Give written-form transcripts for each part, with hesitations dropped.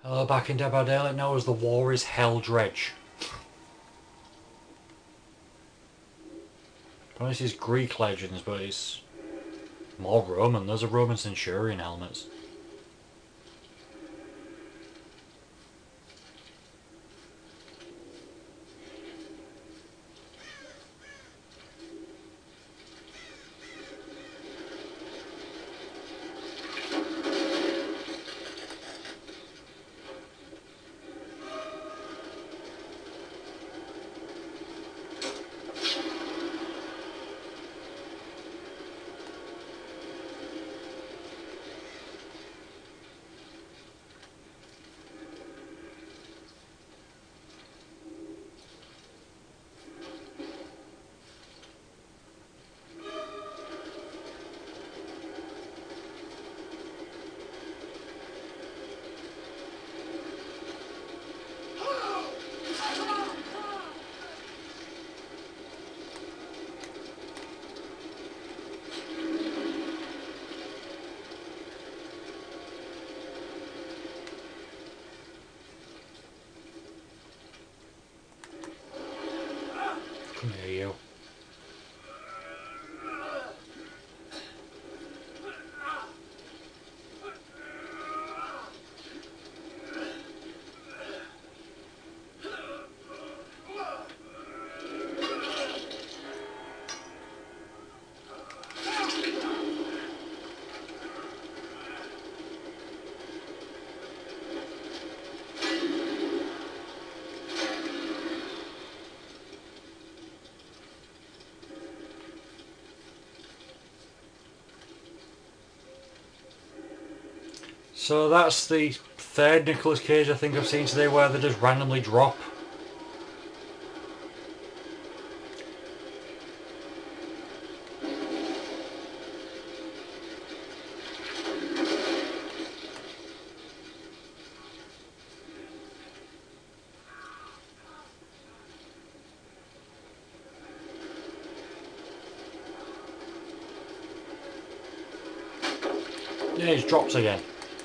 Hello, back in Dead by Daylight now as the war is hell dredge. Well, this is Greek legends, but it's more Roman. Those are Roman centurion helmets. Come here, you. So that's the third Nicolas Cage I think I've seen today where they just randomly drop. Yeah, it drops again.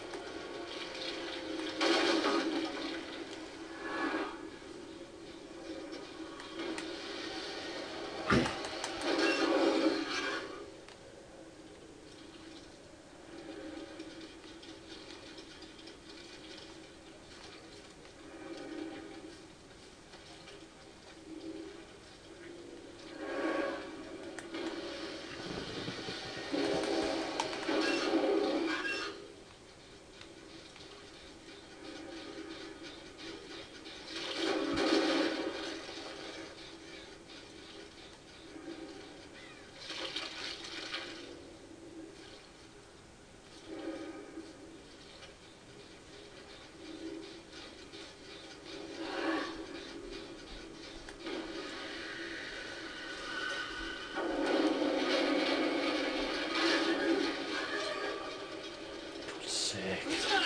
Sick.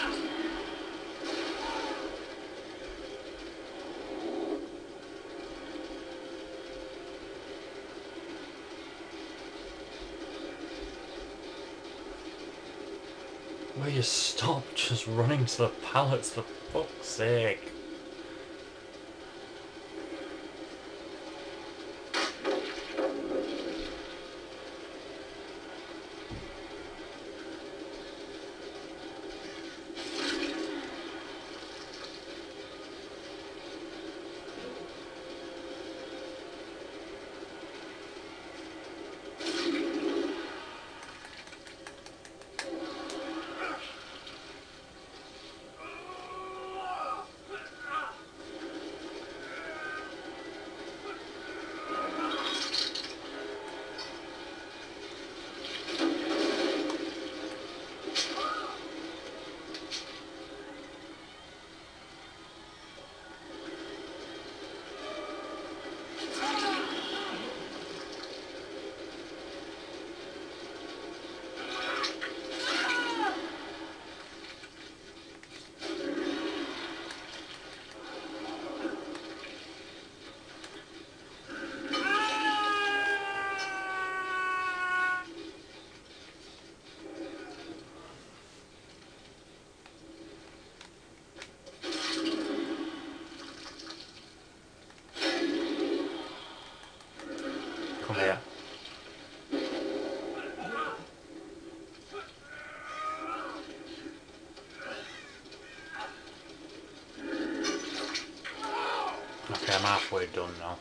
Will you stop just running to the pallets, for fuck's sake? Okay, I'm halfway done now.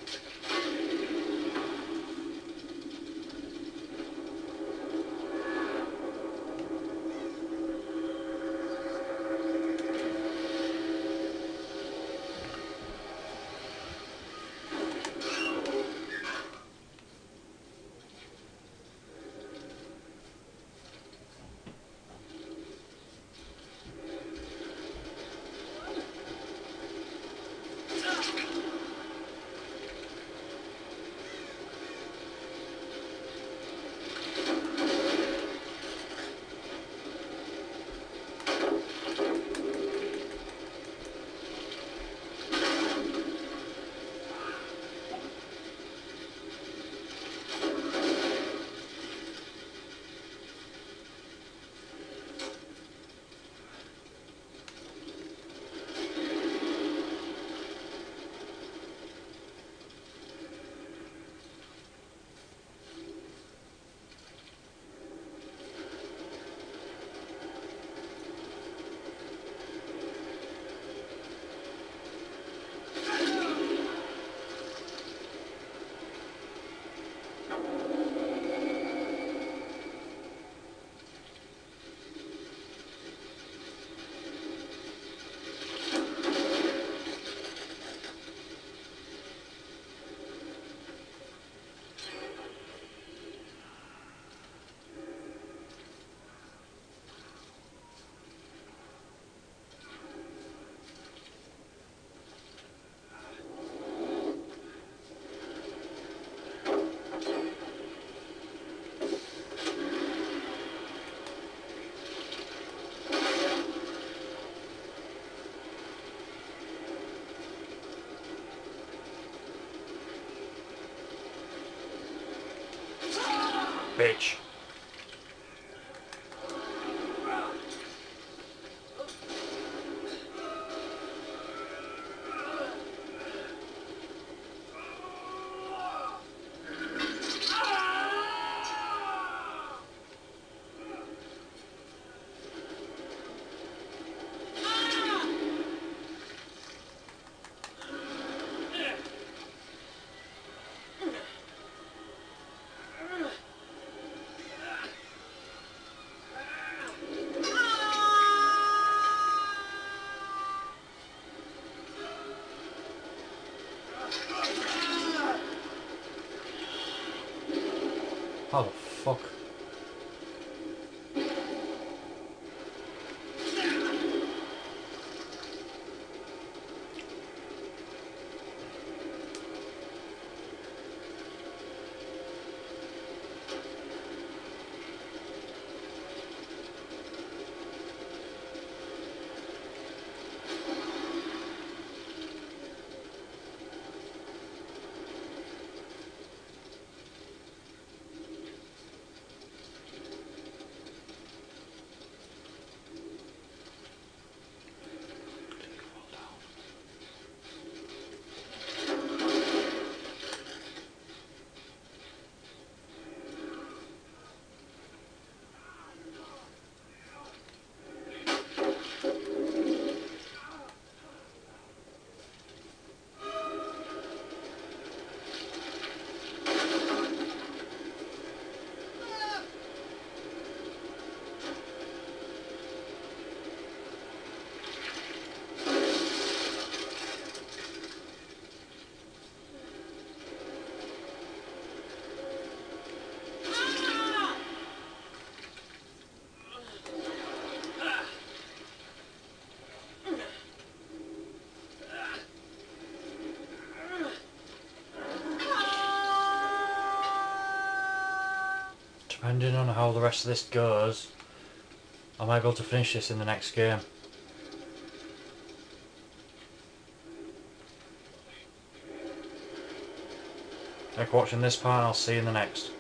Bitch. How the fuck? Depending on how the rest of this goes, I might be able to finish this in the next game. Thanks for watching this part, I'll see you in the next.